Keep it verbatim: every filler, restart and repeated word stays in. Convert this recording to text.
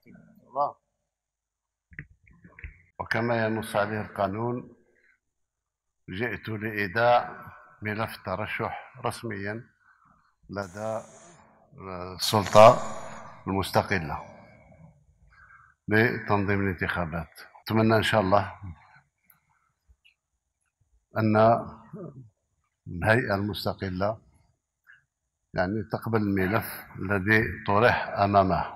الله. وكما ينص عليه القانون جئت لإيداع ملف ترشح رسميا لدى السلطة المستقلة لتنظيم الانتخابات. أتمنى إن شاء الله أن الهيئة المستقلة يعني تقبل الملف الذي طرح أمامها.